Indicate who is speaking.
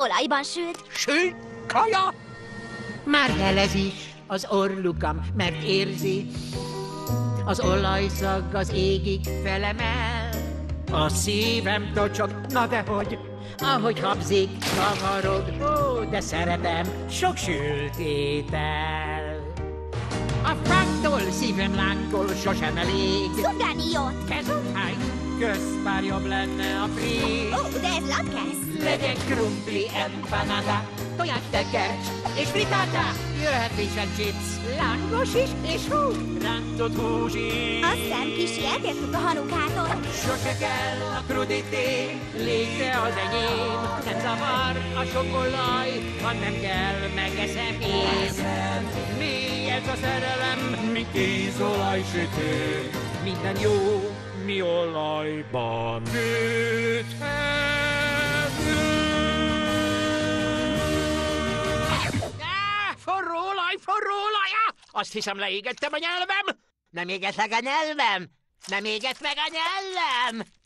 Speaker 1: olajban sült.
Speaker 2: Sült kaja?
Speaker 3: Már helez is az orlukam, mert érzi, az olajszag az égig felemel. A szívem tocsog, na dehogy, ahogy habzik, kavarog, ó, de szeretem sok sült étel. A fáktól szívem lángol, sosem elég.
Speaker 1: Szurgálni jót.
Speaker 3: Kezonhány, közt már jobb lenne a fríz.
Speaker 1: Ó, de ez lapkesz.
Speaker 3: Legyen krumpli, empanada, tojás tekercs és frittata. Jöhet fish and chips, lángos is és hú, rántott hús is.
Speaker 1: Azt hiszem, kicsi, eltértünk a hanukától.
Speaker 3: Sose kell a krudité, légre az enyém. Nem zavar a sok olaj, ha nem kell, megeszem én. Mi ez a szerelem,
Speaker 2: Mi kézolaj sütő,
Speaker 3: minden jó.
Speaker 2: mi olajban fűthető.
Speaker 3: Forró olaj! Azt hiszem, leégettem a nyelvem. Nem éget meg a nyelvem? Nem éget meg a nyelvem?